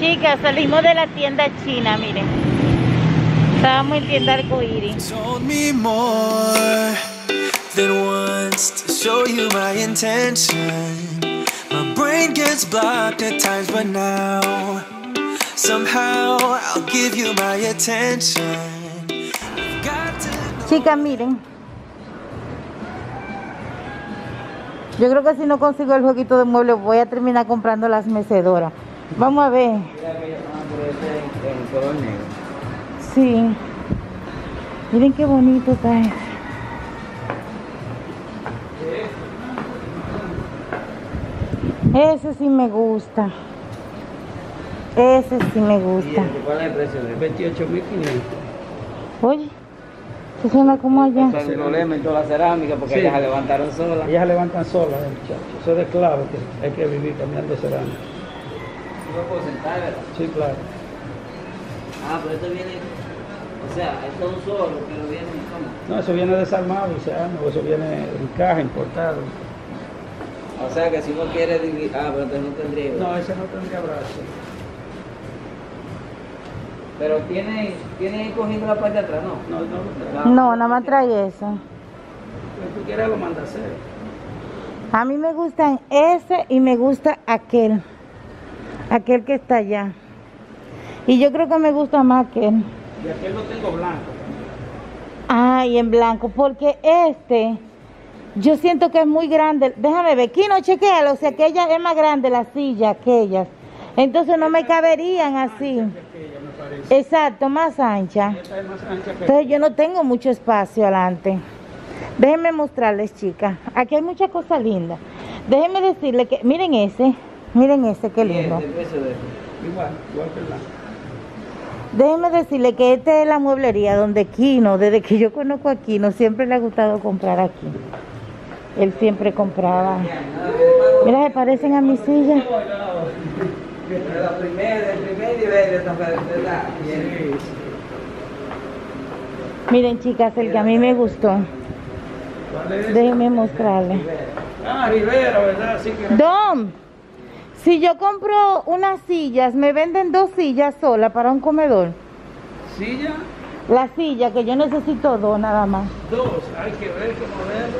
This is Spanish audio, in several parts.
Chicas, salimos de la tienda china, miren. Estábamos en tienda arcoíris. Told me more than once to show you my intention. My brain gets blocked at times, but now somehow I'll give you my attention. Chicas, miren. Yo creo que si no consigo el jueguito de muebles voy a terminar comprando las mecedoras. Vamos a ver. Sí. Miren qué bonito está eso. Ese sí me gusta. Ese sí me gusta. ¿Cuál es el precio? De 28.500. Oye, eso suena como allá. Eso es el problema en toda la cerámica porque ellas se levantaron solas. Ellas se levantan solas, muchachos. Eso es de clave que hay que vivir cambiando cerámica. ¿No lo puedo sentar, verdad? Sí, claro. Ah, pero esto viene... O sea, esto es un solo, pero viene... ¿Cómo? No, eso viene desarmado, o sea, no, eso viene en caja, importado. O sea, que si uno quiere dividir... Ah, pero entonces no tendría... No, ese no tendría brazo. Pero tiene cogido la parte de atrás, ¿no? No, nada más trae eso. Si tú quieres lo mandas a hacer. A mí me gustan ese y me gusta aquel. Aquel que está allá. Y yo creo que me gusta más aquel. Y aquel lo tengo blanco. Ay, en blanco, porque este, yo siento que es muy grande. Déjame ver, Kino, chequéalo, o sea, aquella es más grande la silla, aquellas. Entonces no me caberían así. Exacto, más ancha. Entonces yo no tengo mucho espacio adelante. Déjenme mostrarles, chicas. Aquí hay muchas cosas lindas. Déjenme decirles que, miren ese, qué lindo. Igual que el blanco. Déjenme decirle que esta es la mueblería donde Kino, desde que yo conozco a Kino, siempre le ha gustado comprar aquí. Él siempre compraba. Mira, se parecen a mi silla. El primer nivel de esta verdad. Miren, chicas, el que a mí me gustó. Déjenme mostrarle. Ah, Rivera, ¿verdad? Sí que... Dom, si yo compro unas sillas, me venden 2 sillas solas para un comedor. ¿Silla? La silla, que yo necesito 2 nada más. 2, hay que ver qué modelo.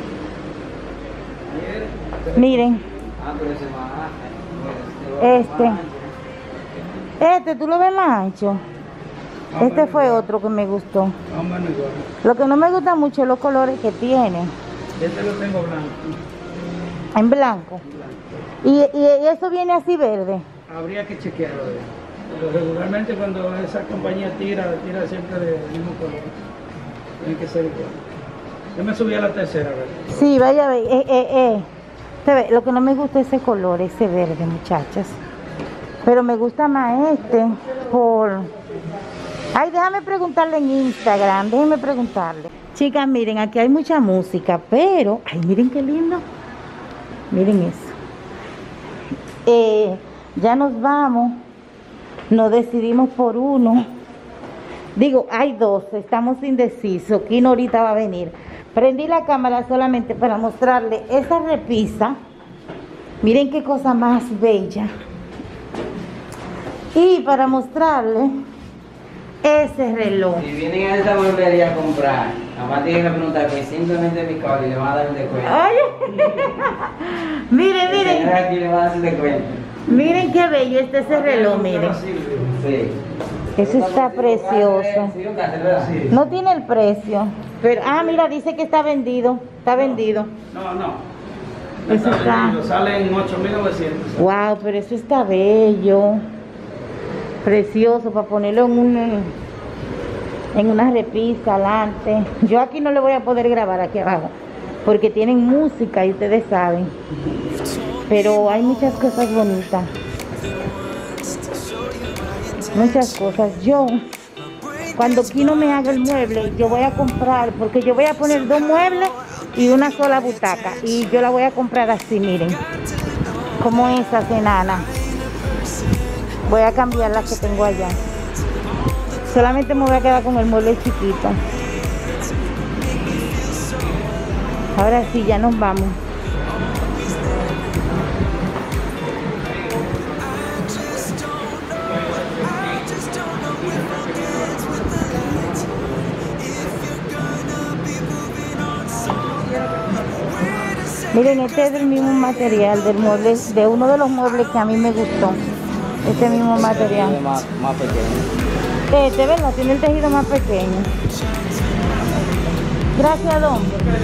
Miren, Ah, pero ese más. Este, ¿tú lo ves más ancho? Este fue otro que me gustó. Más o menos igual. Lo que no me gusta mucho es los colores que tiene. Este lo tengo blanco. En blanco. Y eso viene así verde. Habría que chequearlo. Pero regularmente cuando esa compañía tira siempre del mismo color. Tiene que ser igual. Yo me subí a la tercera, ¿verdad? Sí, vaya a ver. Se ve, lo que no me gusta es ese color, ese verde, muchachas. Pero me gusta más este por... Ay, déjame preguntarle en Instagram, déjenme preguntarle. Chicas, miren, aquí hay mucha música, pero... Ay, miren qué lindo. Miren eso. Ya nos vamos. Nos decidimos por uno. Digo, hay 2, estamos indecisos. Kino ahorita va a venir. Prendí la cámara solamente para mostrarle esa repisa. Miren qué cosa más bella. Y para mostrarle ese reloj. Si vienen a esta mueblería a comprar, además tienen que preguntar que simplemente mi cable y le van a dar un descuento. Oye. Miren, miren. Aquí le van a dar un descuento. Miren qué bello este ese reloj, miren. Sí. Eso está precioso. No tiene el precio. Pero, mira, dice que está vendido. Está vendido. No. Eso está. Vendido. Sale en 8.900. Wow, pero eso está bello. Precioso para ponerlo en una repisa adelante. Yo aquí no le voy a poder grabar aquí abajo porque tienen música y ustedes saben. Pero hay muchas cosas bonitas. Muchas cosas. Yo, cuando Kino me haga el mueble, yo voy a comprar, porque yo voy a poner 2 muebles y una sola butaca. Y yo la voy a comprar así, miren. Como esas enanas. Voy a cambiar las que tengo allá. Solamente me voy a quedar con el mueble chiquito. Ahora sí, ya nos vamos. Miren, este es del mismo material, del mueble, de uno de los muebles que a mí me gustó. Este mismo material. Más pequeño. Este, ¿verdad? Tiene el tejido más pequeño. Gracias, don.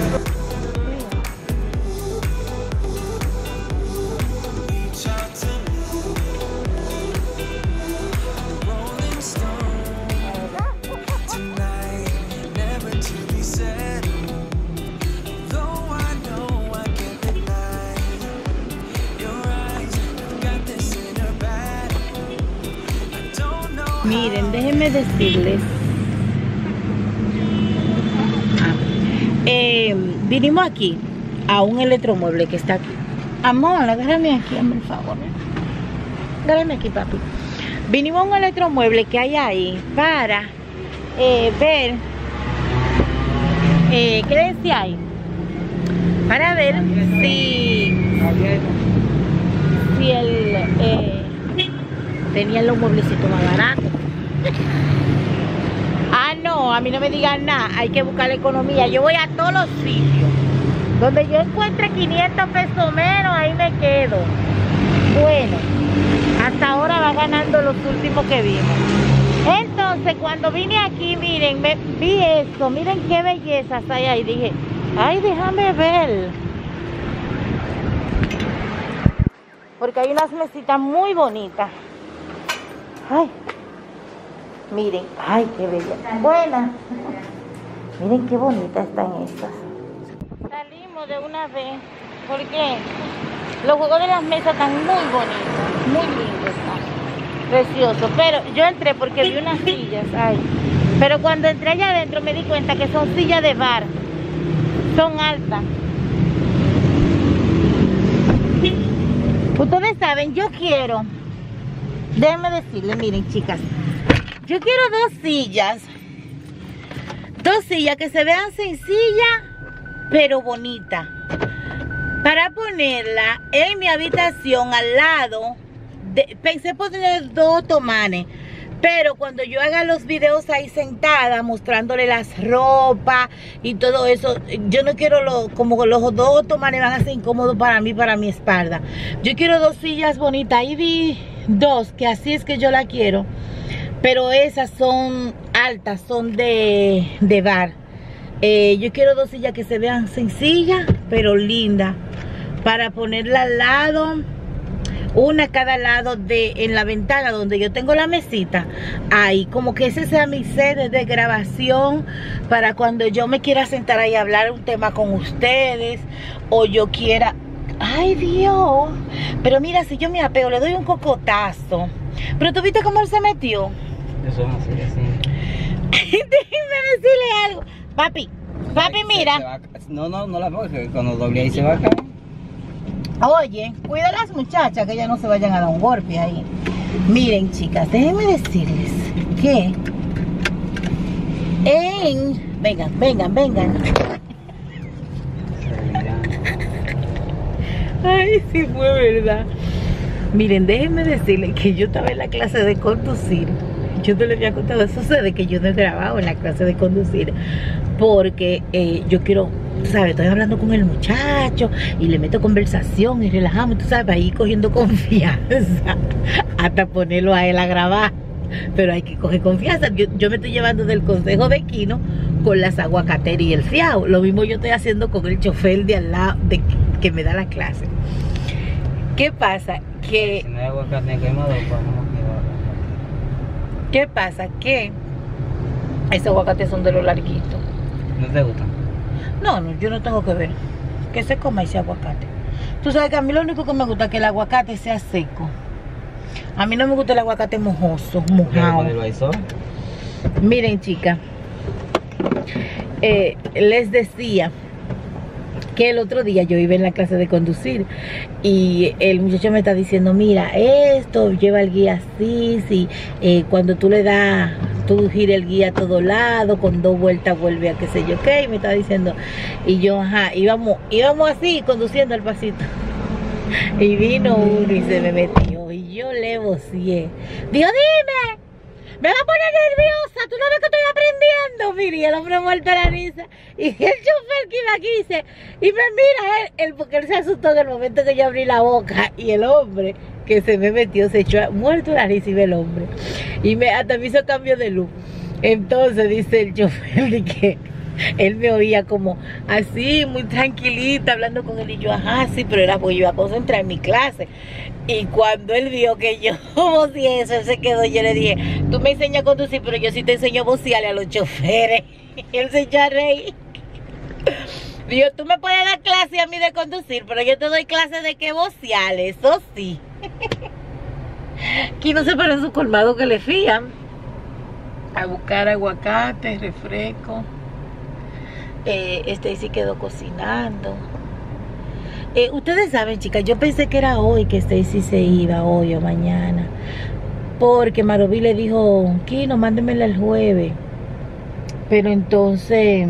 Miren, déjenme decirles. Vinimos aquí a un electromueble que está aquí. Amor, agárrame aquí, por favor. Agárrame aquí, papi. Vinimos a un electromueble que hay ahí para ver qué decía ahí. Para ver si tenían los mueblecitos más baratos. Ah, no, a mí no me digan nada. Hay que buscar la economía. Yo voy a todos los sitios. Donde yo encuentre 500 pesos menos, ahí me quedo. Bueno, hasta ahora va ganando los últimos que vimos. Entonces, cuando vine aquí, miren, vi esto. Miren qué bellezas hay ahí. Dije, ay, déjame ver. Porque hay unas mesitas muy bonitas. Ay, miren, ay, qué bella. Buena. Miren qué bonitas están estas. Salimos de una vez porque los juegos de las mesas están muy bonitos, muy lindos, están preciosos. Pero yo entré porque vi unas sillas, ay. Pero cuando entré allá adentro me di cuenta que son sillas de bar, son altas. Ustedes saben, yo quiero. Déjenme decirles, miren, chicas, yo quiero dos sillas que se vean sencillas pero bonitas, para ponerla en mi habitación al lado pensé poner dos otomanes, pero cuando yo haga los videos ahí sentada mostrándole las ropas y todo eso, yo no quiero como los dos otomanes van a ser incómodos para mí, para mi espalda. Yo quiero dos sillas bonitas. Ahí vi dos, que así es que yo la quiero, pero esas son altas, son de bar. Yo quiero dos sillas que se vean sencillas pero lindas, para ponerla al lado, una a cada lado en la ventana donde yo tengo la mesita. Ahí, como que ese sea mi sede de grabación, para cuando yo me quiera sentar ahí a hablar un tema con ustedes, o yo quiera. Ay, Dios. Pero mira, si yo me apego, le doy un cocotazo. Pero tú viste cómo él se metió. Eso es así, así. Déjeme decirle algo. Papi, mira. No la veo, que cuando doble ahí se va a caer. Oye, cuida a las muchachas, que ellas no se vayan a dar un golpe ahí. Miren, chicas, déjenme decirles que vengan. Ay, sí fue verdad. Miren, déjenme decirles que yo estaba en la clase de conducir. Yo no les había contado, eso sucede que yo no he grabado en la clase de conducir, porque yo quiero, tú sabes, estoy hablando con el muchacho y le meto conversación y relajamos, tú sabes, para ir cogiendo confianza hasta ponerlo a él a grabar. Pero hay que coger confianza. Yo me estoy llevando del consejo de Kino con las aguacateras y el fiao. Lo mismo yo estoy haciendo con el chofer de al lado que me da la clase. ¿Qué pasa? Que... Si no hay aguacate quemado, pues no. ¿Qué pasa? Que esos aguacates son de los larguitos. ¿No te gustan? No, yo no tengo que ver. Que se coma ese aguacate. Tú sabes que a mí lo único que me gusta es que el aguacate sea seco. A mí no me gusta el aguacate mojoso, mojado. Miren, chicas, les decía que el otro día yo iba en la clase de conducir y el muchacho me está diciendo, mira, esto lleva el guía así, sí, cuando tú le das, tú gira el guía a todo lado, con 2 vueltas vuelve a qué sé yo qué, y me está diciendo, y yo, ajá, íbamos así, conduciendo al pasito, y vino uno y se me metió, y yo le vocié, digo, dime, me va a poner nerviosa, tú no ves que estoy aprendiendo. Mire, y el hombre muerto la risa. Y el chofer que iba aquí dice, y me mira él, porque él se asustó en el momento que yo abrí la boca. Y el hombre que se me metió se echó muerto la risa y ve el hombre. Y hasta me hizo cambio de luz. Entonces dice el chofer de que él me oía como así, muy tranquilita, hablando con él. Y yo, ajá, sí, pero era porque yo iba a concentrar en mi clase. Y cuando él vio que yo voceé eso, él se quedó. Yo le dije, tú me enseñas a conducir, pero yo sí te enseño a vocearle a los choferes. Y él se echó a reír. Digo, tú me puedes dar clase a mí de conducir, pero yo te doy clase de que vocearle, eso sí. Aquí no se para en su colmado que le fían a buscar aguacate, refresco. Sí quedó cocinando. Ustedes saben, chicas, yo pensé que era hoy que Stacy se iba, hoy o mañana, porque Maroví le dijo, Kino, mándemela el jueves. Pero entonces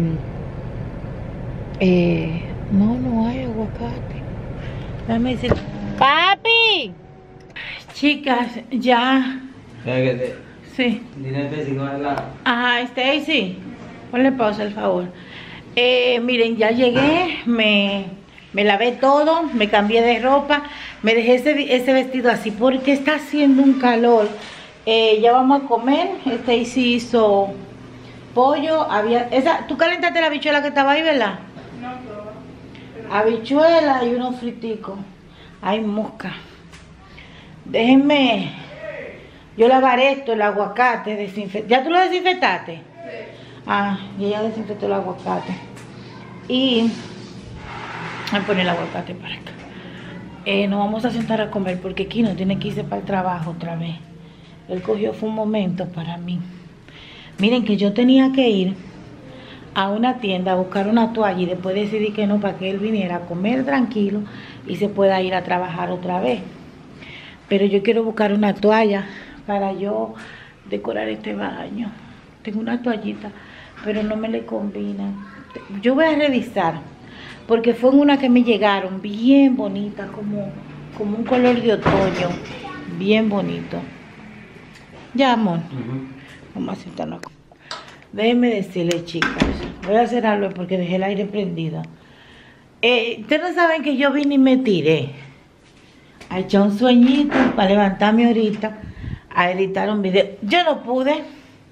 no hay aguacate. Déjame decir, papi. Chicas, ya. Sí. Dile a Stacy cómo es la... Ajá, Stacy, ponle pausa, al favor. Miren, ya llegué, me lavé todo, me cambié de ropa, me dejé ese vestido así porque está haciendo un calor. Ya vamos a comer. Stacy hizo pollo, tú calentaste la habichuela que estaba ahí, ¿verdad? No, habichuela y unos friticos. Ay, mosca. Déjenme, yo lavaré esto, el aguacate, ¿Ya tú lo desinfectaste? Sí. Ah, y ella desinfectó el aguacate. Y voy a poner el aguacate para acá. Nos vamos a sentar a comer porque Kino tiene que irse para el trabajo otra vez. Él cogió, fue un momento para mí. Miren que yo tenía que ir a una tienda a buscar una toalla y después decidí que no, para que él viniera a comer tranquilo y se pueda ir a trabajar otra vez. Pero yo quiero buscar una toalla para yo decorar este baño. Tengo una toallita, pero no me le combina. Yo voy a revisar, porque fue una que me llegaron bien bonita, como un color de otoño, bien bonito. Ya, amor. Vamos a sentarnos. Déjenme decirles, chicas, voy a hacer algo porque dejé el aire prendido. Ustedes no saben que yo vine y me tiré a echar un sueñito para levantarme ahorita a editar un video. Yo no pude.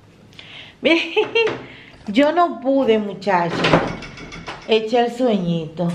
Yo no pude, muchachos, echar el sueñito.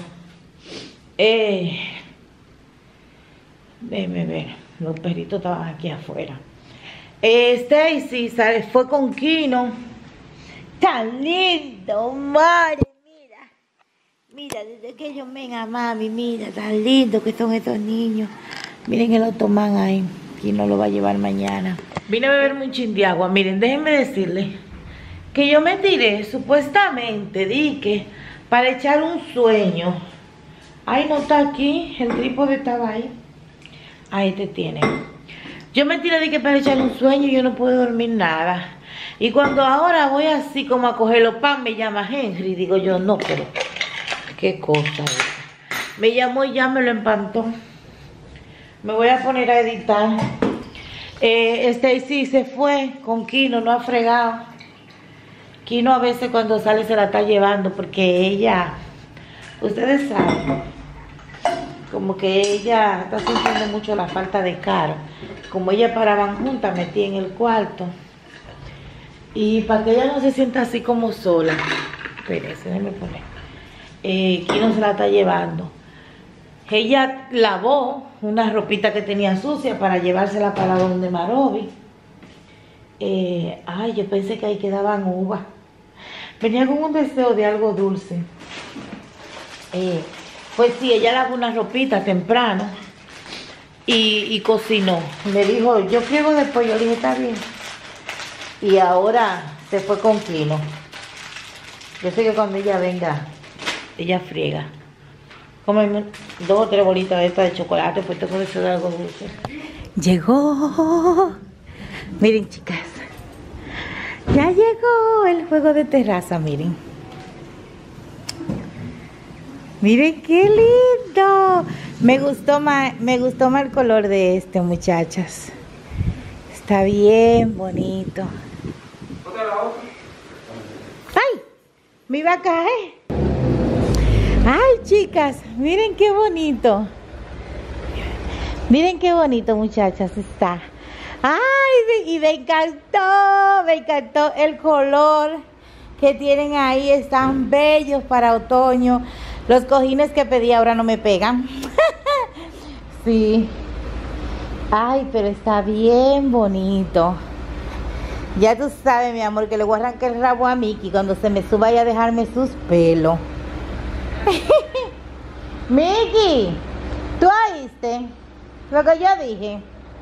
Déjenme ver, los perritos estaban aquí afuera. Stacy fue con Kino. Tan lindo, madre, mira, desde que ellos ven a mami, mira, tan lindo que son estos niños. Miren el otomán ahí, Kino lo va a llevar mañana. Vine a beberme un chin de agua. Miren, déjenme decirles que yo me tiré, supuestamente, dije, para echar un sueño. Ay, no está aquí, el trípode estaba ahí. Ahí te tiene. Yo me tiré, dije, para echar un sueño y yo no puedo dormir nada. Y cuando ahora voy así como a coger los pan, me llama Henry. Digo yo, no, pero qué cosa es. Me llamó y ya me lo empantó. Me voy a poner a editar. Stacy se fue con Kino, no ha fregado. Kino a veces cuando sale se la está llevando porque ella, ustedes saben, como que ella está sintiendo mucho la falta de Caro. Como ella paraban juntas, metí en el cuarto. Y para que ella no se sienta así como sola. Espérense, déjenme poner. Kino se la está llevando. Ella lavó una ropita que tenía sucia para llevársela para donde Maroví. Ay, yo pensé que ahí quedaban uvas. Venía con un deseo de algo dulce. Pues sí, ella lavó una ropita temprano y cocinó. Me dijo, yo friego después. Yo le dije, está bien. Y ahora se fue con Kino. Yo sé que cuando ella venga, ella friega. Cómeme 2 o 3 bolitas de estas de chocolate, pues tengo deseo de algo dulce. Llegó. Miren, chicas. Ya llegó el juego de terraza, miren. Miren qué lindo. Me gustó más el color de este, muchachas. Está bien bonito. ¡Ay! Me iba a caer. ¡Ay, chicas! Miren qué bonito. Miren qué bonito, muchachas, está. ¡Ay! Y me encantó el color que tienen ahí. Están bellos para otoño. Los cojines que pedí ahora no me pegan. Sí. Ay, pero está bien bonito. Ya tú sabes, mi amor, que le voy a arrancar el rabo a Mickey cuando se me suba a dejarme sus pelos. Mickey, ¿tú oíste lo que yo dije?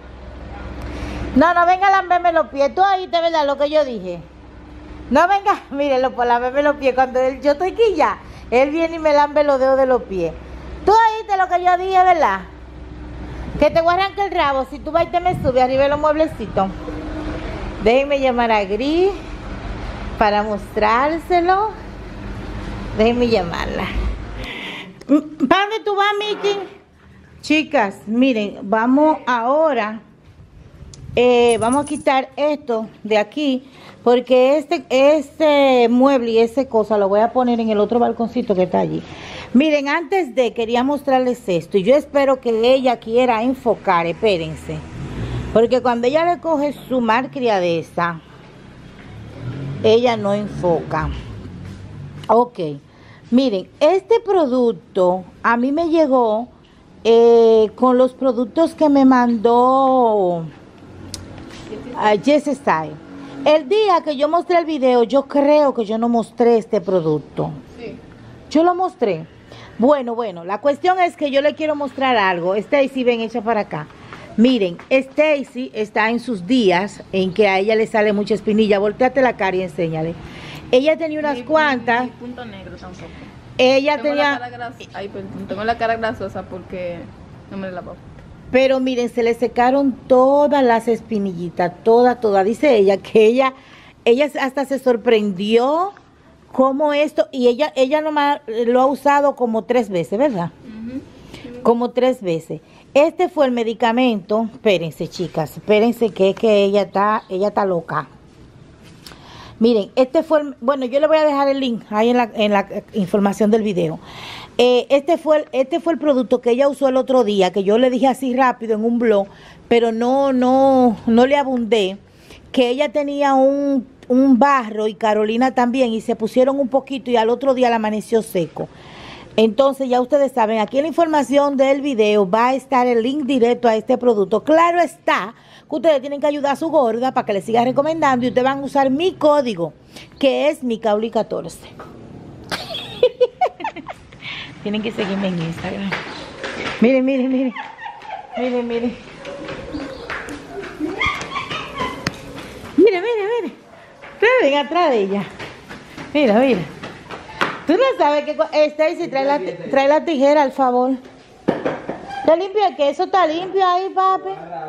No, no venga a lamberme los pies. ¿Tú oíste, verdad, lo que yo dije? No venga, mírenlo, por lamberme los pies. Cuando yo estoy aquí ya, él viene y me lambe los dedos de los pies. ¿Tú oíste lo que yo dije, verdad? Que te voy a arrancar el rabo si tú vas y te me subes arriba de los mueblecitos. Déjenme llamar a Gris para mostrárselo. Déjenme llamarla. ¿Para dónde tú vas, Mickey? Chicas, miren, vamos ahora. Vamos a quitar esto de aquí. Porque este mueble y ese cosa lo voy a poner en el otro balconcito que está allí. Miren, antes de quería mostrarles esto. Y yo espero que ella quiera enfocar. Espérense. Porque cuando ella le coge su malcriadeza, ella no enfoca. Ok. Miren, este producto a mí me llegó con los productos que me mandó Jess Style. El día que yo mostré el video, yo creo que yo no mostré este producto. Sí. Yo lo mostré. Bueno, la cuestión es que yo le quiero mostrar algo. Stacy, ven, echa para acá. Miren, Stacy está en sus días en que a ella le sale mucha espinilla. Volteate la cara y enséñale. Ella tenía unas cuantas. Ni punto negro tampoco. Ella tenía. Tengo la cara grasosa porque no me la lavo. Pero miren, se le secaron todas las espinillitas, todas. Dice ella que ella hasta se sorprendió cómo esto, y ella nomás lo ha usado como 3 veces, ¿verdad? Como 3 veces. Este fue el medicamento. Espérense, chicas, espérense que es que ella está loca. Miren, este fue bueno, yo le voy a dejar el link ahí en la información del video. Este fue el producto que ella usó el otro día, que yo le dije así rápido en un blog, pero no le abundé, que ella tenía un barro y Carolina también, y se pusieron un poquito y al otro día le amaneció seco. Entonces ya ustedes saben, aquí en la información del video va a estar el link directo a este producto. Claro está que ustedes tienen que ayudar a su gorda para que le siga recomendando, y ustedes van a usar mi código, que es Micauli14. Tienen que seguirme en Instagram. Miren. Miren. Ven atrás de ella. Mira. Tú no sabes que Stacy trae la tijera, al favor. ¿Está limpio el queso? ¿Está limpio ahí, papi?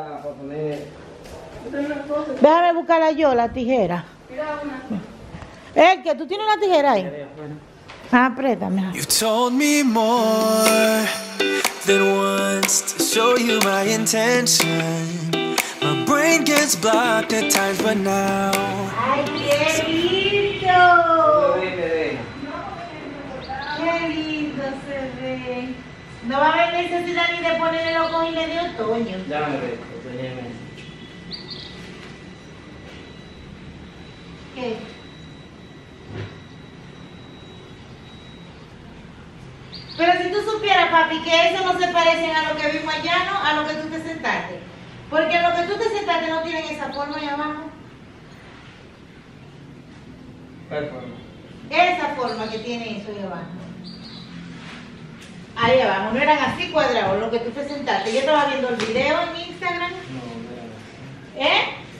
Déjame buscarla yo, la tijera. Que tú tienes una tijera ahí. Apriétame. You told me more than once to show you my intention. My brain gets blocked at times, but now. ¡Ay, qué lindo! ¡Qué lindo se ve! No va a haber necesidad ni de ponerle los cojines de otoño. Ya me ve, otoñeme. ¿Qué? Pero si tú supieras, papi, que eso no se parecen a lo que vimos allá, ¿no? A lo que tú te sentaste. Porque lo que tú te sentaste no tienen esa forma ahí abajo. ¿Cuál forma? Esa forma que tiene eso ahí abajo. Ahí abajo, no eran así cuadrados lo que tú te sentaste. Yo estaba viendo el video en Instagram. No, ¿Eh?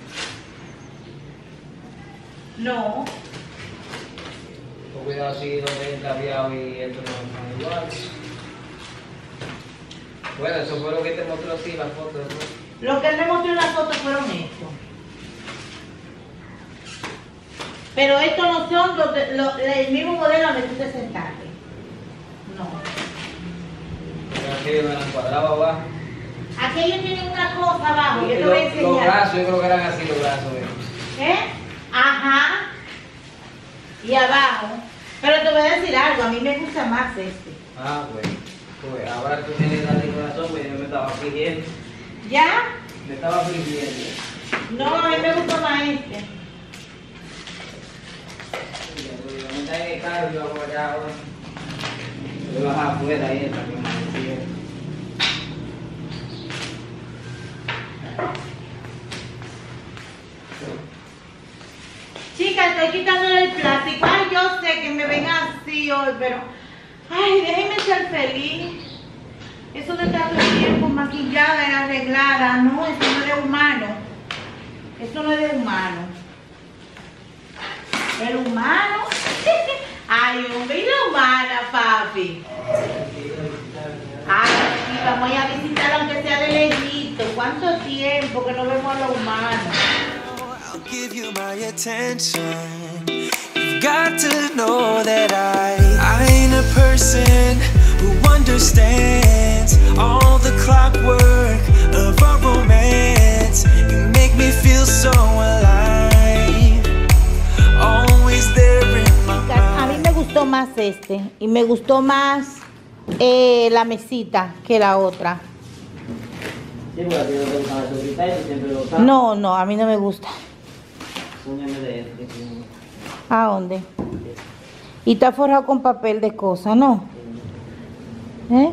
No. Con cuidado si donde entra aviado y esto no son iguales. Bueno, eso fue lo que te mostró así la foto. Lo que él me mostró en la foto fueron estos. Pero estos no son el mismo modelo donde tú te sentaste. No. Aquí me la cuadraba abajo. Aquellos tienen una cosa abajo, yo te voy a Los enseñar. brazos, yo creo que eran así los brazos. ¿Eh? Ajá. Y abajo. Pero te voy a decir algo, a mí me gusta más este. Ah, pues ahora tú tienes la razón, pues yo me estaba fingiendo. ¿Ya? Me estaba fingiendo. No, a mí me gusta más este. Me está en el carro, yo voy allá ahora. Voy a bajar afuera ahí, para que me decía. Chicas, estoy quitándole el plástico. Ay, yo sé que me ven así hoy, pero... Ay, déjenme ser feliz. Eso de estar todo el tiempo maquillada y arreglada, no, eso no es de humano. Eso no es de humano. El humano... Ay, hombre, y la humana, papi. Ay, sí, vamos a ir a visitar aunque sea de lejito. ¿Cuánto tiempo que no vemos a los humanos? I'll give you my attention. You've got to know that I ain't a person who understands all the clockwork of our romance. You make me feel so alive, always there in my A mí mind. me gustó más este y me gustó más la mesita que la otra. Sí, porque a ti no te gustan las sobritas y siempre lo gustan. No, no, a mí no me gusta. Úñame de este. ¿A dónde? Y está forrado con papel de cosas, ¿no? ¿Eh?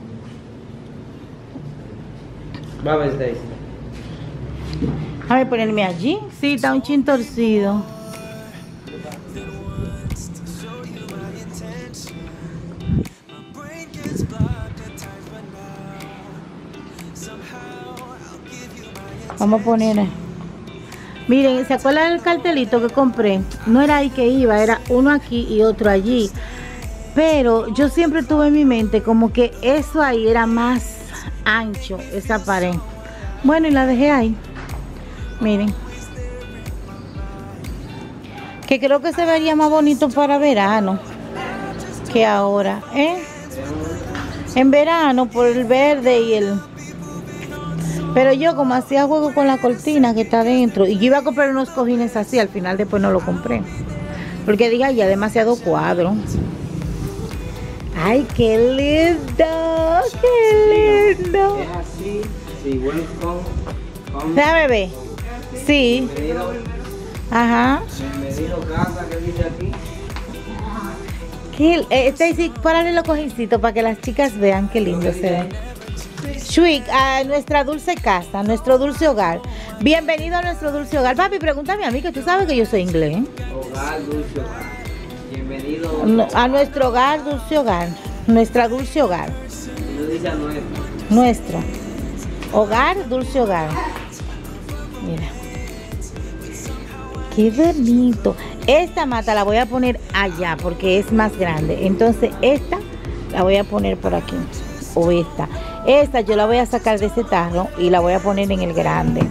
Va a ver, Stacy. Déjame ponerme allí. Sí, está un chin torcido. Vamos a poner. Miren, ¿se acuerdan del cartelito que compré? No era ahí que iba, era uno aquí y otro allí. Pero yo siempre tuve en mi mente como que eso ahí era más ancho, esa pared. Bueno, y la dejé ahí. Miren. Que creo que se vería más bonito para verano que ahora, ¿eh? En verano por el verde y el... Pero yo como hacía juego con la cortina que está adentro, y yo iba a comprar unos cojines así, al final después no lo compré. Porque diga, ya demasiado cuadro. Ay, qué lindo, qué lindo. Es así. Sí, welcome. Déjame ver. Sí, Bienvenido. ajá. Bienvenido casa, que dice aquí. Stacy, párale los cojincitos para que las chicas vean qué lindo se ve. Sweet, a nuestra dulce casa, nuestro dulce hogar. Bienvenido a nuestro dulce hogar. Papi, pregúntame a mí, que tú sabes que yo soy inglés. Hogar, dulce hogar. Bienvenido. A nuestro hogar, dulce hogar. Nuestra dulce hogar. No dice a nuestro. Nuestro. Hogar, dulce hogar. Mira. Qué bonito. Esta mata la voy a poner allá porque es más grande. Entonces esta la voy a poner por aquí. O esta. Esta yo la voy a sacar de ese tarro y la voy a poner en el grande.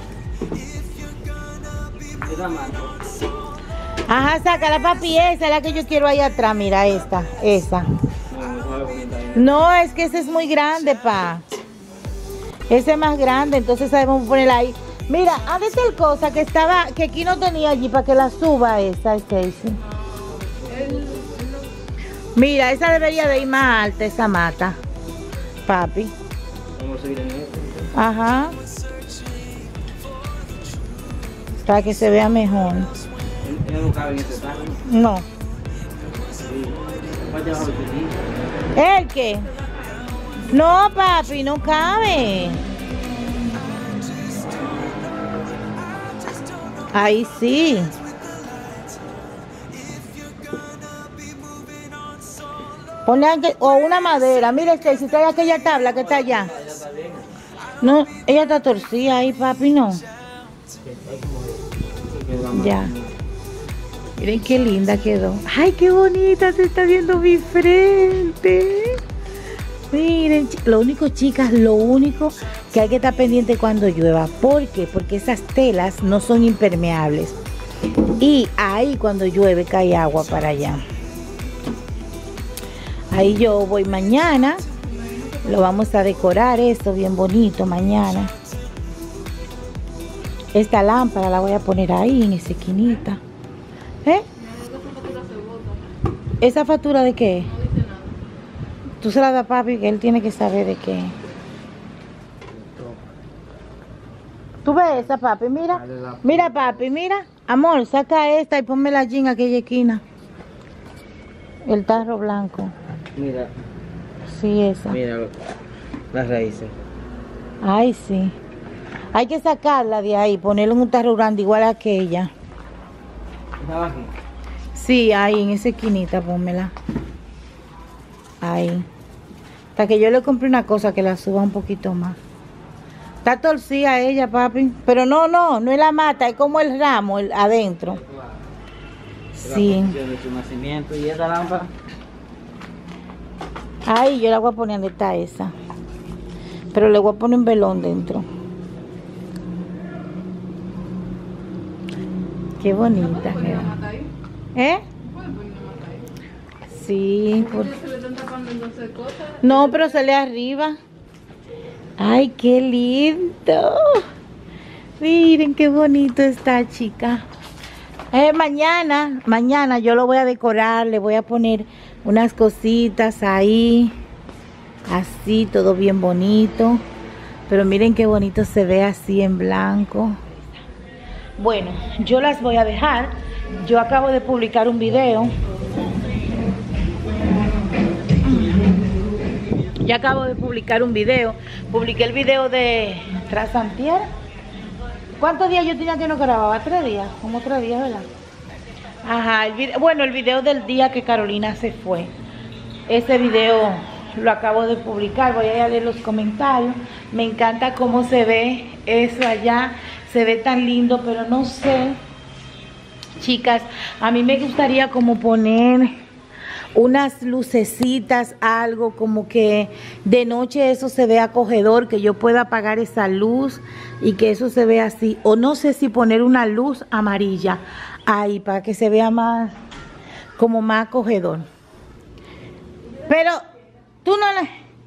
Esa mata. Ajá, sácala, papi. Esa es la que yo quiero ahí atrás. Mira, esta. Esa. No, no sabe bonita. No, es que ese es muy grande, pa. Ese es más grande, entonces sabemos ponerla ahí. Mira, ¿dónde está el cosa que estaba, que aquí no tenía allí para que la suba esa, Stacy? Mira, esa debería de ir más alta, esa mata, papi. Vamos a subir en esto. Ajá. Para que se vea mejor. Ella no cabe en este tarro. No. Sí. Vaya abajo el chiquito. ¿El qué? No, papi, no cabe. Ahí sí. Ponle o una madera. Mira, Stacy, trae aquella tabla que está allá. No, ella está torcida ahí, papi, no. Ya. Miren qué linda quedó. Ay, qué bonita se está viendo mi frente. Miren, lo único, chicas, lo único que hay que estar pendiente cuando llueva. ¿Por qué? Porque esas telas no son impermeables. Y ahí cuando llueve cae agua para allá. Ahí yo voy mañana Lo vamos a decorar esto bien bonito mañana. Esta lámpara la voy a poner ahí en esa esquinita. ¿Esa factura de qué? No dice nada. Tú se la das a papi, que él tiene que saber de qué. ¿Tú ves esa, papi? Mira. Mira, papi, mira. Amor, saca esta y ponme la jean a aquella esquina. El tarro blanco. Mira, Sí, esa. mira las raíces. Ay, sí. Hay que sacarla de ahí, ponerla en un tarro grande igual a aquella. ¿Estaba aquí? Sí, ahí, en esa esquinita, pónmela. Ahí. Hasta que yo le compré una cosa que la suba un poquito más. Está torcida ella, papi. Pero no es la mata, es como el ramo adentro. Sí. La posición de su nacimiento y esa lámpara. Ahí yo la voy a poner donde está esa. Pero le voy a poner un velón dentro. Qué bonita. ¿Puedes poner una mata ahí? ¿Eh? ¿Puedes poner una mata ahí? Sí. ¿Por qué se le están tapando entonces cosas? No, pero sale arriba. Ay, qué lindo. Miren qué bonito está, chica. Mañana yo lo voy a decorar, le voy a poner unas cositas ahí. Así, todo bien bonito. Pero miren qué bonito se ve así en blanco. Bueno, yo las voy a dejar. Yo acabo de publicar un video. Ya acabo de publicar un video. Publiqué el video de Trasantier. ¿Cuántos días yo tenía que no grababa? 3 días. Como 3 días, ¿verdad? Ajá. Bueno, el video del día que Carolina se fue. Ese video lo acabo de publicar. Voy a leer los comentarios. Me encanta cómo se ve eso allá. Se ve tan lindo, pero no sé. Chicas, a mí me gustaría como poner unas lucecitas, algo como que de noche eso se vea acogedor, que yo pueda apagar esa luz y que eso se vea así. O no sé si poner una luz amarilla ahí para que se vea más, como más acogedor. Pero tú no le...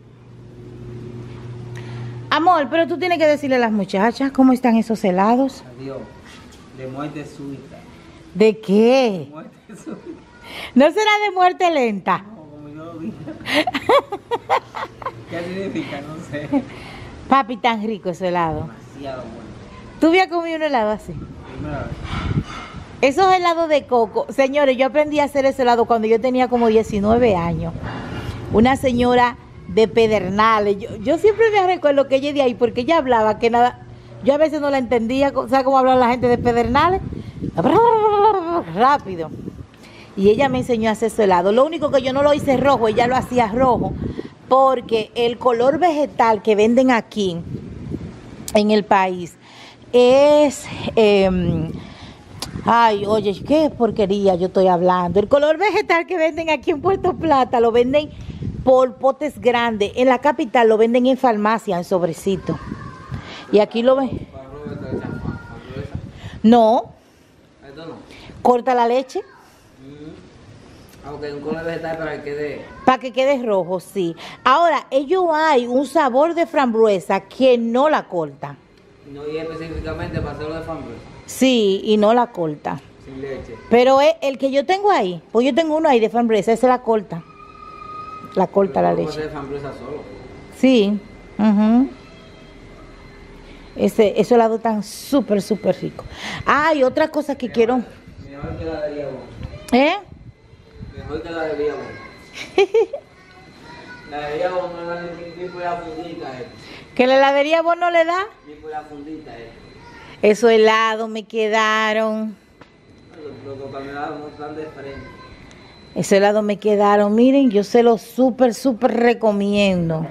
Amor, pero tú tienes que decirle a las muchachas cómo están esos helados. Adiós. De muerte súbita. ¿De qué? Muerte súbita. ¿No será de muerte lenta? No, como yo lo dije. ¿Qué significa? No sé. Papi, tan rico ese helado. Demasiado bueno. ¿Tú habías comido un helado así? Primera vez. Esos helados de coco. Señores, yo aprendí a hacer ese helado cuando yo tenía como 19 años. Una señora de Pedernales. Yo siempre me recuerdo que ella de ahí, porque ella hablaba que nada... Yo a veces no la entendía. ¿Sabes cómo habla la gente de Pedernales? Rápido. Y ella me enseñó a hacer ese helado. Lo único que yo no lo hice rojo, ella lo hacía rojo, porque el color vegetal que venden aquí en el país es... ay, oye, qué porquería yo estoy hablando. El color vegetal que venden aquí en Puerto Plata lo venden por potes grandes. En la capital lo venden en farmacia, en sobrecito. Y aquí lo ven. No. ¿Esto no? Corta la leche. Aunque un color vegetal para que quede rojo, sí. Ahora, ellos hay un sabor de frambuesa que no la corta. No, y específicamente para hacerlo de frambuesa. Sí, y no la corta. Sin leche. Pero el que yo tengo ahí, pues yo tengo uno ahí de frambuesa, ese la corta. La corta la leche. De frambuesa solo. Sí. Ese helado tan súper, súper rico. Ah, y otra cosa que quiero... Mejor que la de Viabón. ¿Eh? Mejor que la de Viabón. La de Viabón no le da ni por la fundita. ¿Que la heladería vos no le da? Ni por la fundita. Esos helados me quedaron. Los contaminados no están de frente. Esos helados me quedaron. Miren, yo se los súper, súper recomiendo.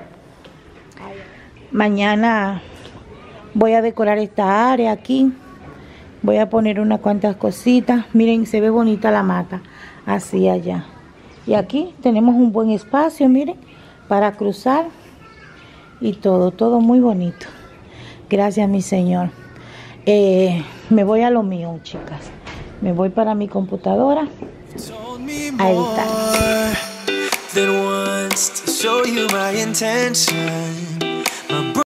Mañana voy a decorar esta área aquí. Voy a poner unas cuantas cositas. Miren, se ve bonita la mata. Así allá. Y aquí tenemos un buen espacio, miren, para cruzar. Y todo muy bonito. Gracias, mi Señor. Me voy a lo mío, chicas. Me voy para mi computadora. Ahí está. wants to show you my intention.